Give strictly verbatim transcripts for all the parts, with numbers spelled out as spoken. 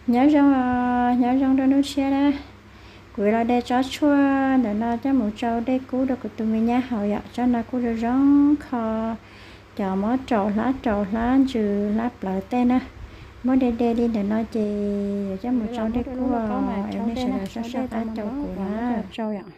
nhớ rong nhớ rong đó nó xe đó cuối là để cho chua để nó cho một trâu để cú được của tụi mình nhá họ dạ cho nó cú được rong kho cho mó trầu lá trầu lá trừ lá bờ tên á mó để để đi để nó chỉ cho một trâu để cú vào em sẽ là sao sao ta trầu của nó trâu ạ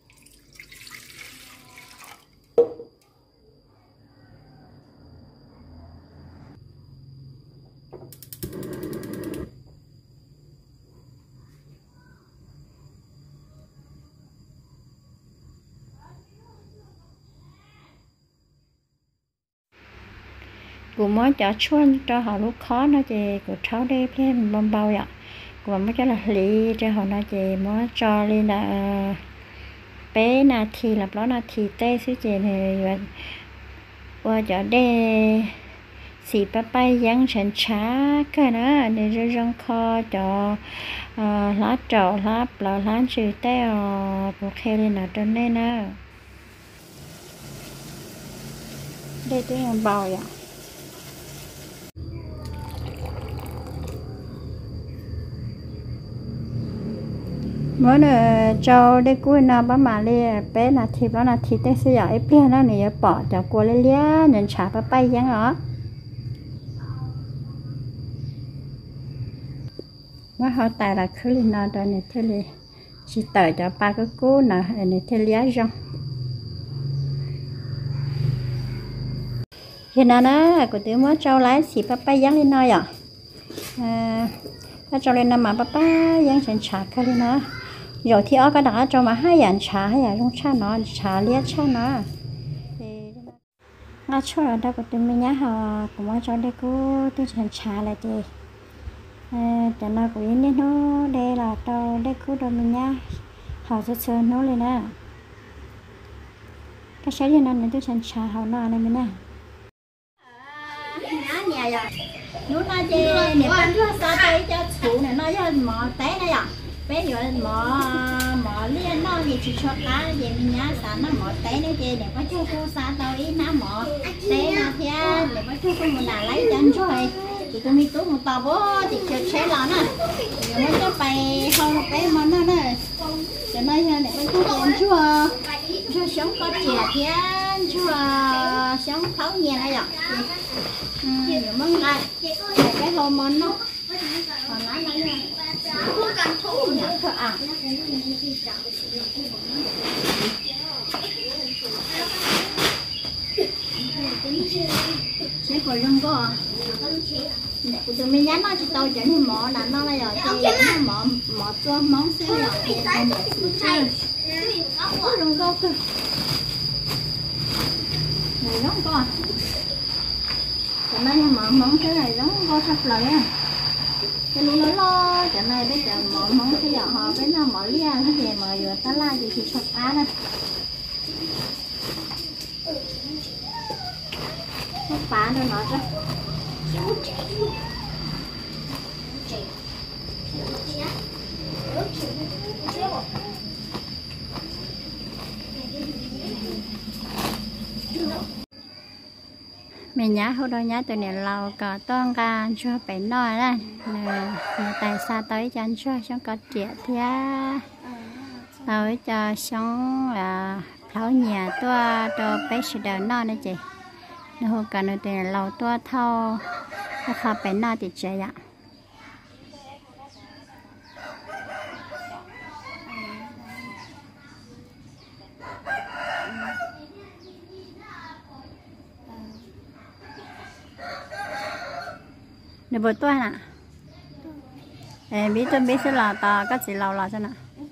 của mới cho chuôn cho họ lúc khó nó chỉ của cháu đây thêm bông bao vậy của mới cho là lý cho họ nó chỉ mới cho lên là bé là thì là đó là thì tê xíu chị này và cho đây xì ba bay dáng sẵn chá cái đó để cho rong kho cho lá trầu lá bờ lá chữ tê của khe lên là trên đây nè đây tôi làm bao vậy mới là cho để cuối nào bả mà li bé là thịt đó là thịt để xây dựng bé nó này bỏ cho cô lấy lia nhận trả bả bay dáng đó mới họ tài là cứ lên nào đó này thế li chỉ tờ cho ba cái cú nào này thế lia rong hiện nay nó của tôi mới cho lái xì bả bay dáng lên nói à nó cho lên nằm mà bả bay dáng nhận trả cái lên nó rồi thì ở cái đó cho mà hai dạng trà hay là trong trà nó trà liệt trà nó nó cho ở đây của tụi mình nhá họ cũng muốn cho đây cô tôi chọn trà lại thì cho nó cũng yên lên nó đây là đâu đây cô đồ mình nhá họ sẽ chơi nó lên nè cái sáng đi năm này tôi chọn trà họ nó này mình nè nhà nhà nó nói gì nếu ăn thuốc sao đây cho chủ này nói cho mỏ té này à bé giờ mỏ mỏ liên nó gì chỉ cho cá gì mình nhá sáng nó mỏ té nó gì để có chú cô sáng tao ý nó mỏ té nó thì để có chú cô mình đã lấy chân cho ấy thì tôi mi tú một tàu bố thì chơi chế lắm à rồi mới cho bay không bé món nó nè cho nên để có chú cô chú chú sống có chè thì chú sống khấu nhẹ này rồi rồi món này cái hôm món nó còn nó nó không cần thú nhỉ à sẽ còn lông có của tụi mình nhắn nó chỉ tao chén thì mỏ là nó là rồi thì mỏ mỏ cho món xíu rồi thì tao mỏ xíu có lông có cơ này nó có cho nên mỏ món thế này nó có sắp lại á cái lúa lo cái này đấy chả mỏ món cái giờ họ với nó mỏ lia cái gì mà vừa ta la gì thì sắp á đây nó phá nó nói cho mình nhá hôm đó nhá tụi này lâu có toan ca cho bé nói đây nè tại sao tới cho anh cho xong có chuyện thì tới cho xong là tháo nhà tôi cho bé sẽ đỡ nói nữa chị nó hôm cả nơi tụi này lâu tôi thâu nó khó bé nói thì chị ạ nè bữa tôi nè em biết tôi biết sẽ là ta có chỉ lâu là cho nè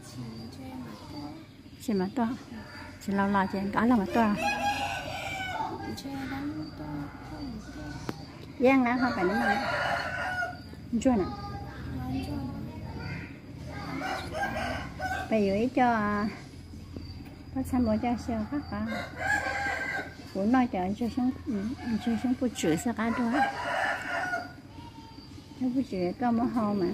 chỉ mà tôi chỉ lâu là chỉ cả là mà tôi giang đã không phải nữa mà chưa nè bây giờ cho có xăm bò cho sao các bạn muốn nói cho cho sống cho sống phụ chữa sao cả đó nó phụ chữa có mỏ hò mà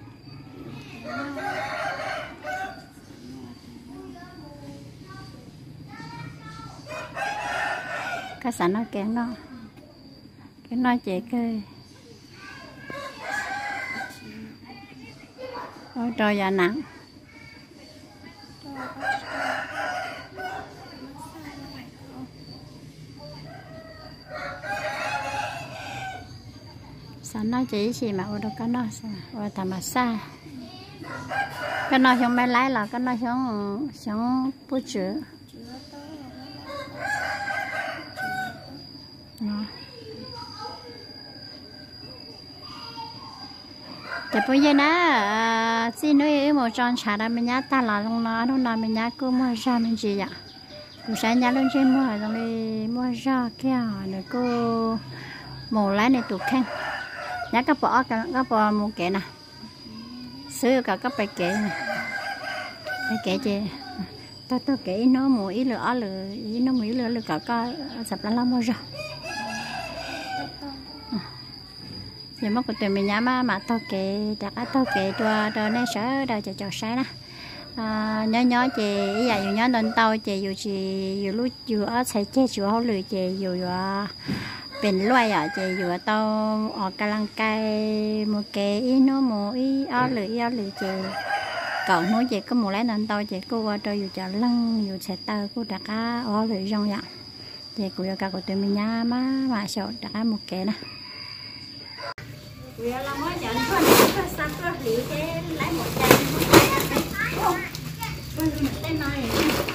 cái sản nó kén nó cái nói chị cái ôi trời giờ nặng sao nó chỉ gì mà ôi đâu có nó ôi thằng mà xa cái nó không mấy lái là cái nó không không bút chữ để bây giờ nó xin nói một tròn trả ra mình nhá ta là luôn nó luôn nó mình nhá cứ mua ra mình chỉ vậy cũng sẽ nhá luôn trên mua rồi đi mua ra kia nữa cô một lái này tụt khen nhá các bỏ các các bỏ một cái nè xưa cả các bài kệ này bài kệ chị tao tao kệ nó một ít lửa lửa ý nó một ít lửa lửa cả có sập lá lắm mua ra giờ mất của tụi mình nhá mà mà tao kệ đặt á tao kệ cho cho nên sợ đâu cho cho sai nè nhớ nhớ chị giờ dù nhớ nên tao chị dù chị dù lúc dù ở xây chế dù hậu lười chị dù bên loài à chị dù tao ở cái lăng cây một cái ý nó một ý ở lười ở lười chị cậu nói chị có một lẽ nên tao chị cô qua cho dù cho lăng dù sẽ tao cô đặt á ở lười rong vậy chị cũng yêu cầu của tụi mình nhá má mà sợ đặt á một cái nè vì là mới nhận con con sắp có lý cái lấy một chai không con mình tên này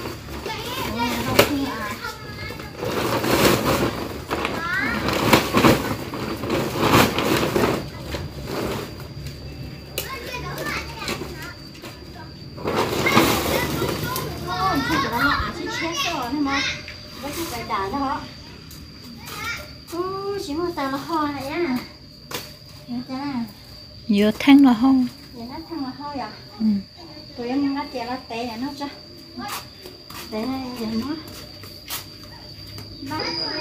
nhiều thanh là không? Dạ nó thanh là thôi à? Ừ. Tụi em nó chè nó tệ này nó cho. Để đây giờ nó. Nó.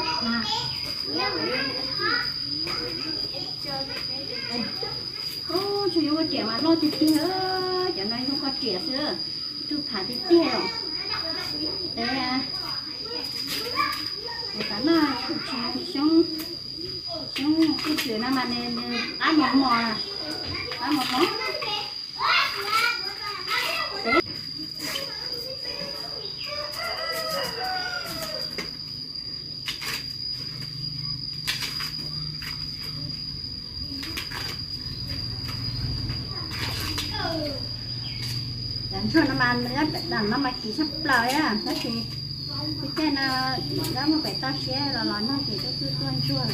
Ô, chú có chè mà lo thì kia nữa, cho nên không có chè nữa. Chú thả thì tiêu. Để để cả nó xuống xuống cái chuyện nó mà nên ăn mỏ mỏ ăn mỏ mỏ đánh cho nó mà nó đánh nó mà chỉ sắp lời á đó thì cái cái nó đó mà phải to xe là nó chỉ có cứ tuôn chua này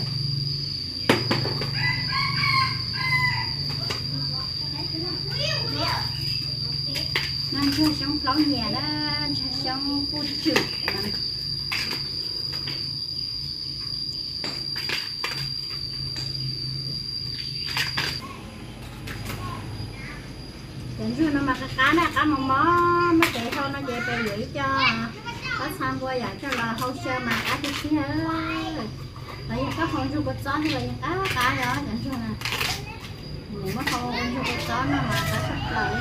nó chưa sống lâu nhẹ đó sống bút chữ đến rồi nó mà cái cá này cá mỏng mó nó để thôi nó về về gửi cho có sang qua vậy cho là hậu sơ mà cá thì kia tại vì các con chú có chó thì là những cá cá đó nhận chưa nè nếu mà không chú có chó nó mà cá sắp lại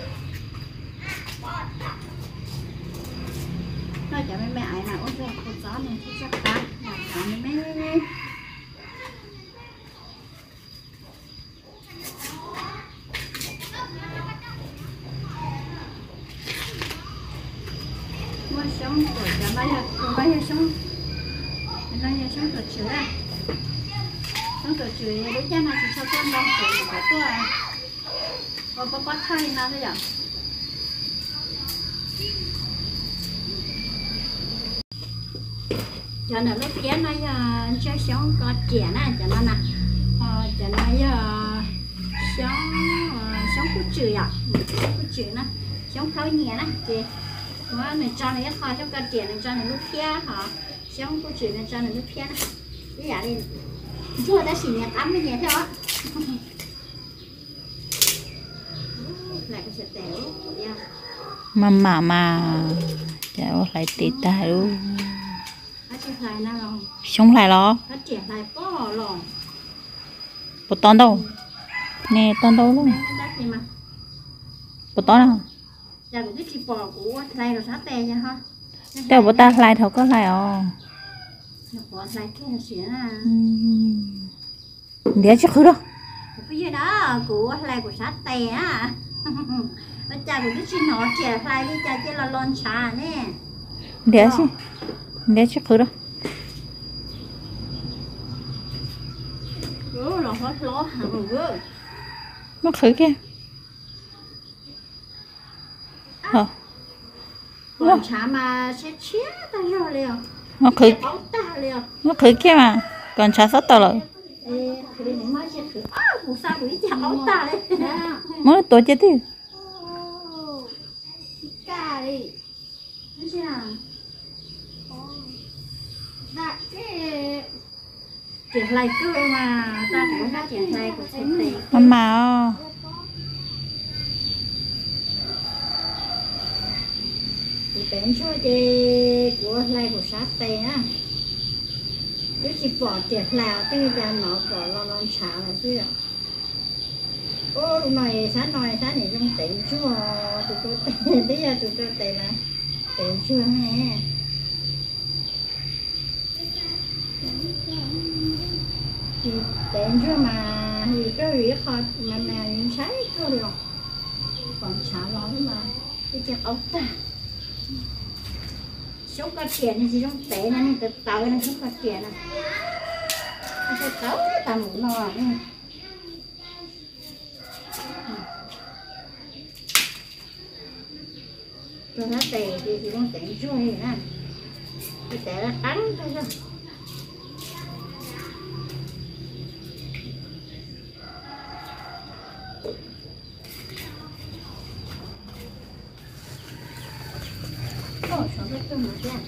nó chả mấy mẹ ai nào ôi chú có chó này chú chắc cá mà chả mấy mấy mua sống rồi chả mấy giờ mấy giờ sống nó như sống tự chữa à sống tự chữa đối cha này thì sao con đâu tự có tôi à có có có thay nào thế nhở cho nên lúc kia nó cho sống có trẻ này cho nó nè cho nó sống sống cút chữa à sống cút chữa nè sống tháo nhẹ nè chị nó này cho này thôi sống có trẻ này cho này lúc kia họ sống có chuyện này cho nên nước kia cái giả đi chú ta xỉ nhạt ấm cái gì thế đó lại cái sợi tẻo mà mà mà cháu lại tịt ta luôn sống lại lo một ton đâu nè ton đâu luôn một ton nào tao bữa ta lại thầu có lại à để chắc khứ đâu bây giờ đó của lại của sát tè á bây giờ cũng biết chuyện nó trẻ phải đi cha chỉ là lon trà nè để chứ để chắc thử đó ừ là hết lo hàng rồi nó thử kia hả lon trà mà sẽ chia ta rồi liền nó thử ống ta liền nó thử kia mà còn trả sót tao rồi ê thử để mới sẽ thử à buổi sáng buổi chiều ống ta đấy mới tổ chết đi cà đi nó chưa đặt cái chuyện lại cơ mà ta cũng phát triển này của chuyện này mà thì bén cho chị của lại của sát tê á cứ chỉ bỏ tiền lào tư ra nó bỏ lo lo xả là chứ ạ ô lúc này sáng nói sáng này trong tỉnh chúa tụi tôi tiền tí ra tụi tôi tiền là tiền chưa nè thì tiền chưa mà thì cái gì khó mà mà những sai thôi được còn xả lo mà cái chắc ốc ta sống có tiền thì trong tệ này từ tới nó sống có tiền này nó sẽ tới tầm một nọ nữa cho nó tệ thì thì con tệ chui nè cái tệ nó cắn thôi chứ sao biết tôi một lần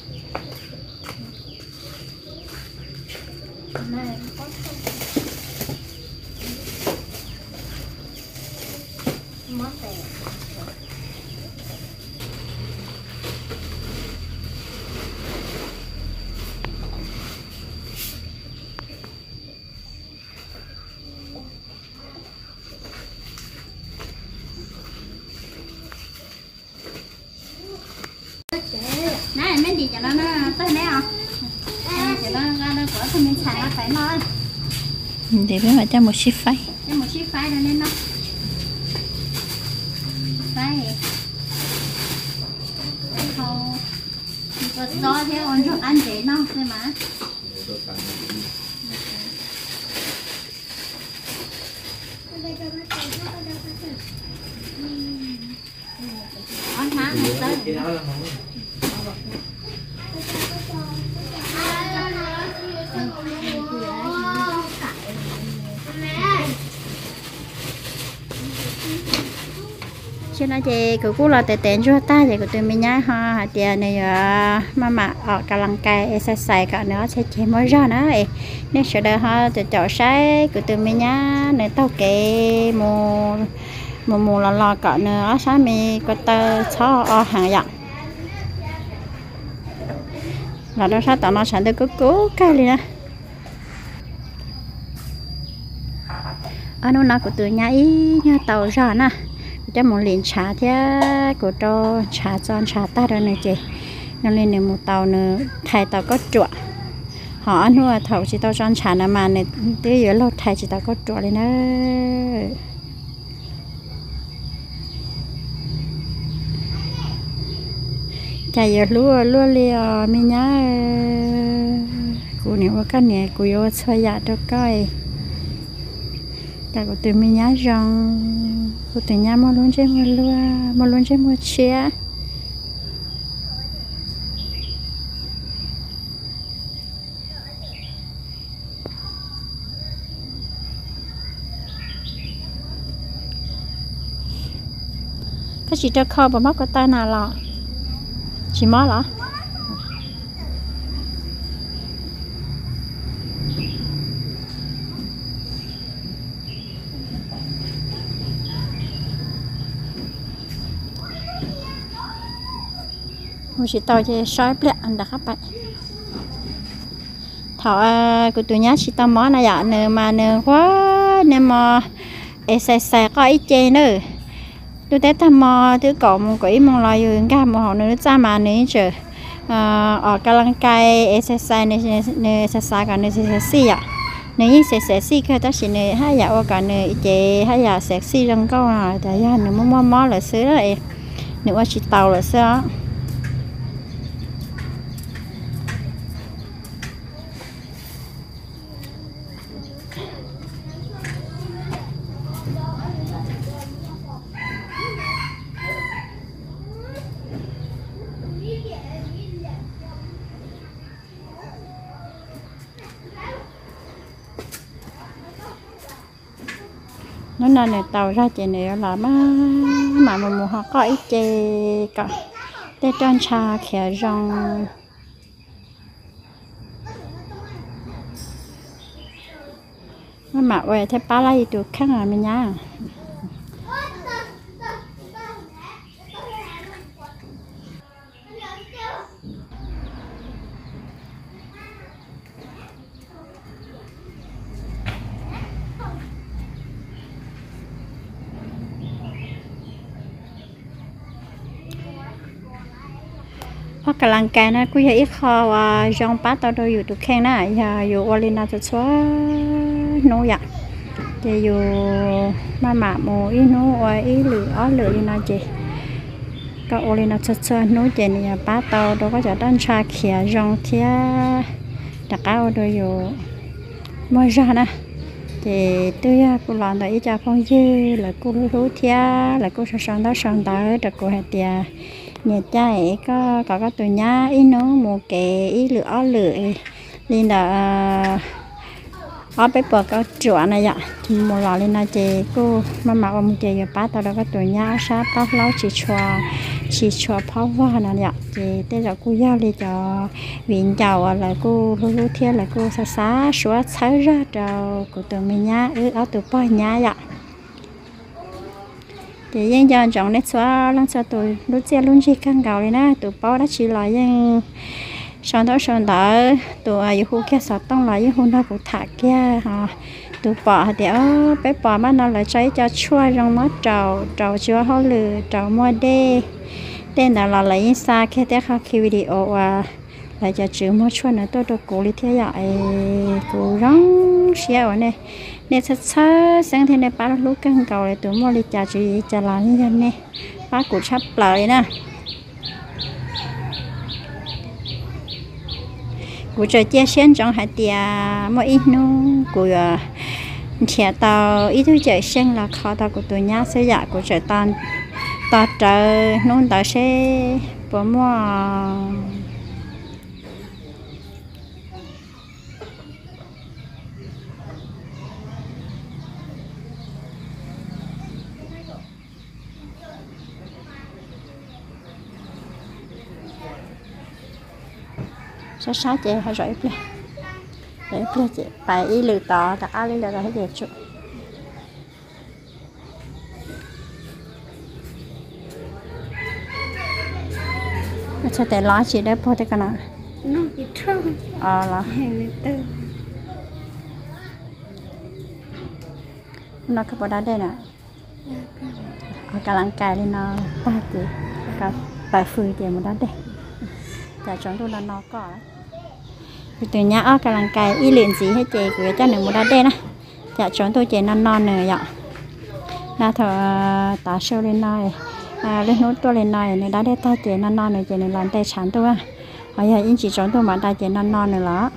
này có món tè này mấy gì cho nó nó tới mấy không cho nó ra nó của thì mình xài nó phải nó để biết mà cho một ship phai cho một ship phai rồi nên nó phai cái khâu có gió thế ôn cho ăn dễ nó thôi mà ăn má này tới cho nó chị cứ cú là tệ tệ cho ta thì của tụi mình nhá ha tiền này mà mà ở cả lăng cây exercise cả nữa sẽ chế mới ra nữa nên sẽ đợi ha từ chỗ sai của tụi mình nhá nên tao kể một một một lò lò cả nữa sáng mi có tơ cho hàng dặn là đó sao tao nó sản được cứ cố cái gì nè anh nó của tụi nhảy nha tàu ra nè cho một liền trà thế của cho trà cho trà ta rồi này chị nó lên được một tàu nữa thay tàu có chuột họ ăn hoa thầu chỉ tàu cho trà nó mà này tới giờ lâu thay chỉ tàu có chuột lên nữa chạy giờ lúa lúa liều mình nhá cô này có cái này cô yêu xoay dạ cho coi tại của tụi mình nhá rằng của tụi nhà mua luôn trên mua luôn mua luôn trên mua chia cái chỉ cho kho và móc cái tay nào lọ chỉ mó lọ một chỉ tao chơi soi bẹt anh đã các bạn thọ của tụi nhá chỉ tao món này dạ nè mà nè quá nè mà xài xài có ít chơi nữa tôi thấy thằng mò tôi có một cái mong lo rồi cả một họ nữa ra mà nữa chứ ở cái lăng cây xài xài này này xài xài cả này xài xài ạ nếu như sẽ sẽ xí cái ta chỉ này hai giờ qua cả này chị hai giờ sẽ xí răng câu à tại giờ nếu mua mò là xứ đấy nếu mà chỉ tàu là sao nó nên này tàu ra chị này là mà mà mà một họ có ít chè cả để trang trà khẽ rong mà mà về thế ba lại được khác là mình nhá hoặc cả làng cài nó cũng ít kho và trong bát tao đâuอยู่ตรงแข้งนะอย่าอยู่วอลินาจะชัวโนอยากจะอยู่มาหมาโมอีโนว่าอีหรืออ้อหรือลีนาเจก็วอลินาจะชัวโนเจเนี่ยป้าเตาเราก็จะด้านชาเขียจงเทียดักเอาโดยอยู่มอจานะเจตัวอยากกูหลานแต่อีจ่าพงยือแล้วกูรู้เทียแล้วกูจะสอนได้สอนได้แต่กูให้เตียnhà trai có có cái tụi nhá ít nó một cái ít lửa lửa nên là ở bên bờ có chuột này ạ một lò lên là chị cô mà mặc một chị bắt tao đó cái tụi nhá sát tao lâu chỉ chua chỉ chua pháo hoa này ạ chị tên là cô giao đi cho viện chào là cô lu lu thiên là cô xa xa xóa xóa ra cho của tụi mình nhá ư ở tụi bao nhá ạ thì dân dân chọn nét xóa lăng xóa tụi lúc xe luôn chỉ căng gạo này nè tụi bao đã chỉ là dân sáng đó sáng đó tụi ai khu kia sọt tông lại khu đó cũng thả kia ha tụi bỏ thì ở bé bỏ mà nó lại cháy cho chua trong mắt trầu trầu chua hoa lử trầu mua đê tên là là lấy xa kia té khắc khi video à lại cho chữ mua chua nữa tôi được cố lý thế vậy cố rong xéo này nè thật sự sáng thế này ba lúc căng cầu lại tụi mua đi trả chữ trả lại như thế này ba cũng sắp lại nè của trời chia sen trong hạt tiề mỗi ít nu của trẻ tàu ít thứ trời sen là khó tàu của tụi nhá sẽ dạ của trời tan tàu trời nôn tàu sẽ bỏ mua sáu sáu chị hay rồi ít rồi ít chị phải ý lừa tỏ đặt áo lấy lừa hết đẹp chút sao để lo chị đấy po thế cái nào nó bị thương à là hàng tư nó có bao đây nè ở cái lăng cài lên nó ba chị cái bài phơi chị một đó đây chả chọn tôi là nó có từ nhà ở cái làng cài y liền gì hết chị của cha nữ một đá đen á chả chọn tôi chị non non nữa vậy na thở tả sâu lên này à lên nốt tôi lên này này đá đen ta chị non non này chị này làm tay chán tôi á hỏi giờ anh chỉ chọn tôi mà ta chị non non nữa đó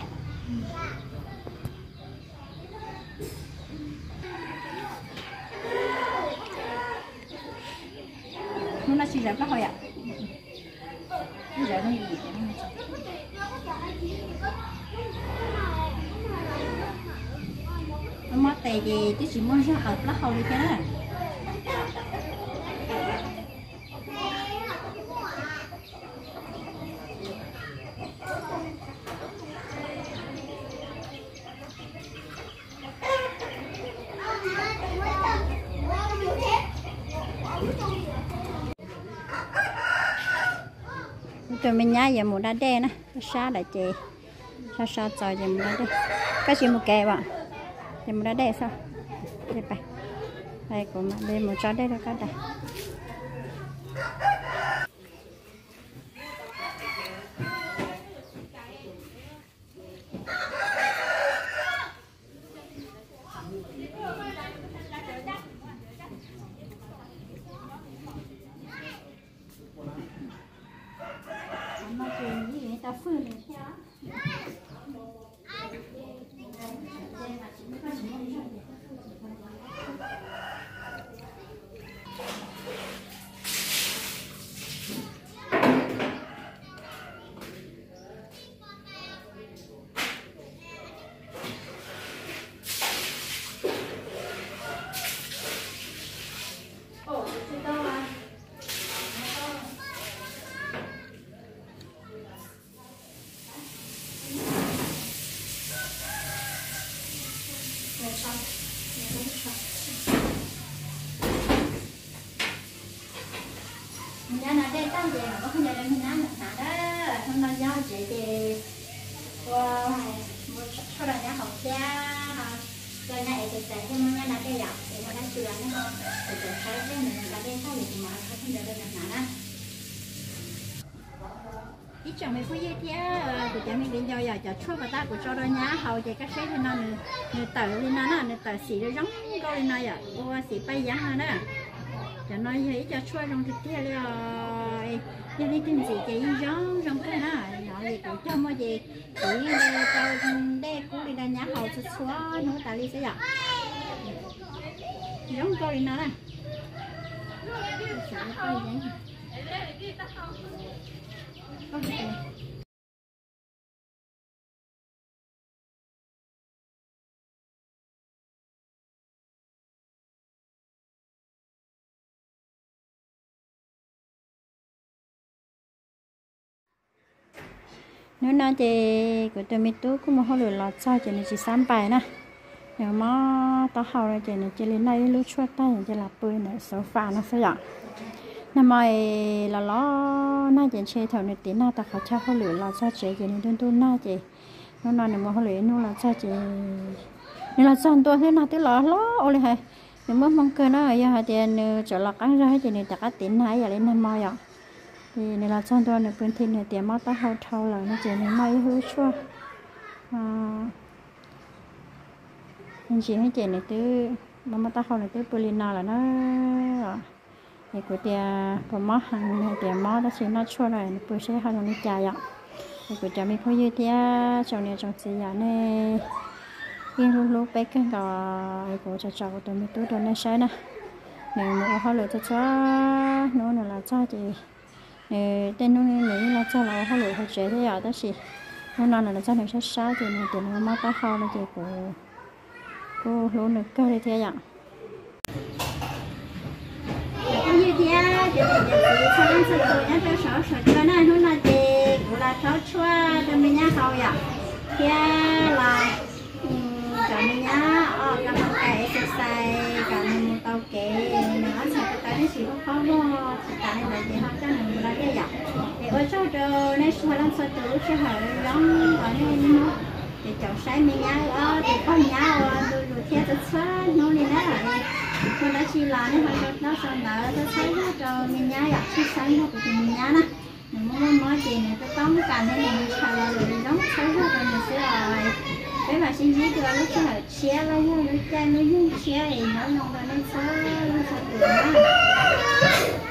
nó là chỉ là cái hỏi ạ giờ nó gì nó mất tiền gì chứ chỉ muốn ra ở lắc hầu đi chứ tụi mình nhá giờ một đá đen á xa đại chị xa xa trời giờ một đá đen cái gì một kè bạn giờ một đá đen sao đây phải đây của mà đây một chó đây là cái đây chị có không giờ đang hình ảnh nè đó không nói do chị thì wow một số lần nhá học cha rồi này thì sẽ cho mình là cái dọc thì nó đã sửa nó không thì sẽ thấy cái mình là cái sao thì mà không giờ đang nè đó ít chồng mình phải dễ của cha mình đến giờ giờ cho chua và ta của cho đôi nhá hầu thì các sếp nó nữa nữa tờ lên nó nữa tờ xì nó giống câu lên này à ô xì bay dáng nữa cho nó thấy cho chua trong thực tế rồi giờ đi tìm gì cái giống trong cái này nó thì cũng cho mọi gì chỉ cho đây cũng đi ra nhá hầu cho xóa nó ta đi sẽ vậy giống câu lên này nếu nói thì của tôi mình tôi cũng một hồi lửa lọt sao chỉ là chỉ sắm bài nè nếu mà tao học rồi chỉ là chỉ lên đây lúc chua tay chỉ là bơi nữa số phà nó sẽ dọn năm mai là nó na chỉ chơi thầu này tí na ta khó cho hồi lửa lọt sao chỉ chỉ nên tôi na chỉ nó nói nếu mà hồi lửa nó là sao chỉ nếu là sao tôi thế nào tôi lọ lọ ôi hay nếu mà mong cơ nó ở giờ thì trở lại căng ra chỉ nên ta cắt tí na giờ lên năm mai ạ thì này là trong tôi này bên thiên này tiền mất ta hậu thâu là nó chỉ nên may hứa chua à anh chị hay chị này từ mà mất ta hậu này từ Polina là nó này của tiền của mất hàng này tiền mất đó chỉ nó chua này bữa sẽ hàng nó chả vậy này của cha mình không như thế trong này trong gì vậy này yên lúc lúc bé cái cái của cha cháu của tôi mình tôi đồ này sai nè này một họ lựa cho cho nó là là cho chị tên nó nghĩ là cho là họ lựa họ chế thế à đó chị nó nói là cho nó sát sát thì nó tiền nó mất ta hậu là chị của cô luôn được cái thế ạ như thế chị chị sáng sớm tôi nhớ cho sáu sợi cho này nó là chị cũng là sáu chua cho mình nhá hậu ạ kia là cho mình nhá ở cái phòng cái exercise cả một tàu kế nó sẽ có cái gì cũng khó mua tại là gì họ cho mình là cái dạng thì ở chỗ đó này số lần số tuổi sẽ hỏi giống ở đây nó thì cháu sai mình nhá ở thì con nhá rồi rồi theo tất cả nó đi nè con đã chỉ là nó họ nó xong đó nó sai nó cho mình nhá ạ chỉ sai nó của mình nhá nè mình muốn nói gì này tôi tóm cả này mình trả lời rồi giống sai nó rồi mình sẽ rồi cái mà xin chỉ được lúc cho chia lại nó nó chơi nó dùng chia thì nó nông ra nó sao nó sao được